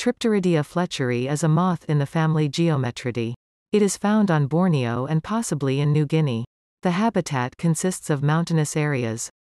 Tripteridia fletcheri is a moth in the family Geometridae. It is found on Borneo and possibly in New Guinea. The habitat consists of mountainous areas.